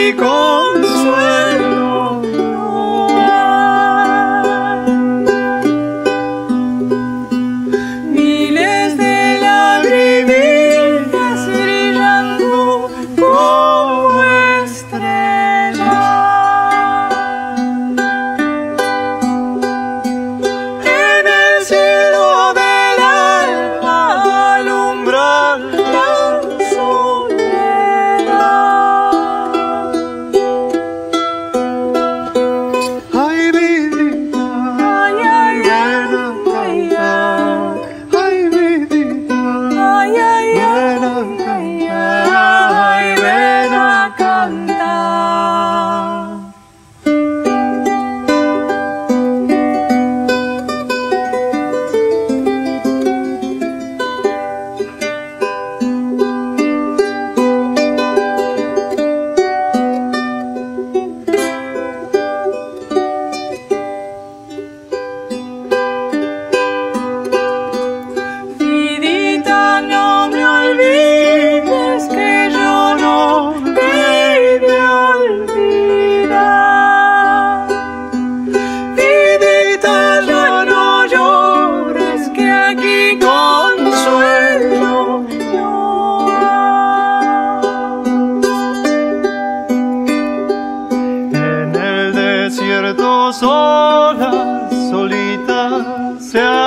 aquí consuelo no hay. Miles de lagrimitas brillando como estrellas. En el cielo del alma alumbra la soledad. Ay, Vidita, ay, ay, ay, ay, Vidita, ay, ay, ay, ay, ven a cantar. Vidita, no me olvides que yo no te he de olvidar. Vidita, ya no llores que aquí consuelo no hay. En el desierto sola, solita se